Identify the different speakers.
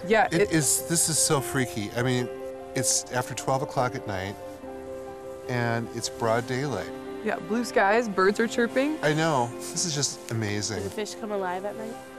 Speaker 1: Yeah,
Speaker 2: This is so freaky. I mean, it's after 12 o'clock at night, and it's broad daylight.
Speaker 1: Yeah, blue skies, birds are chirping.
Speaker 2: I know. This is just amazing.
Speaker 3: Do the fish come alive at night?